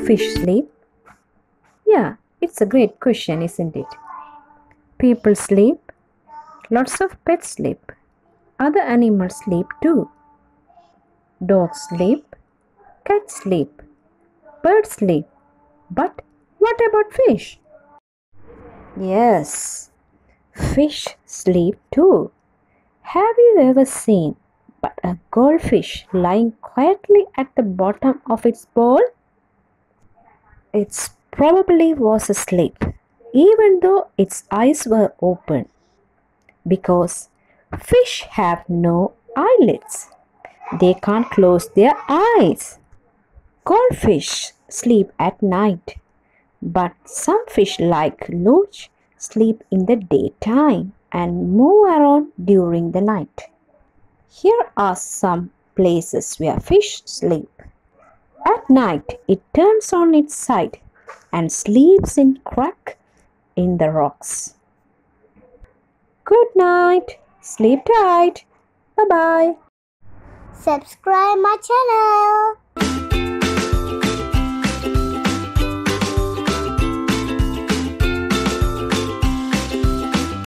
fish sleep? Yeah, it's a great question, isn't it? People sleep. Lots of pets sleep. Other animals sleep too. Dogs sleep. Cats sleep. Birds sleep. But what about fish? Yes, fish sleep too. Have you ever seen but a goldfish lying quietly at the bottom of its bowl? It probably was asleep, even though its eyes were open, because fish have no eyelids. They can't close their eyes. Goldfish sleep at night, but some fish like loach sleep in the daytime and move around during the night. Here are some places where fish sleep. At night, it turns on its side and sleeps in crack in the rocks. Good night. Sleep tight. Bye bye. Subscribe my channel.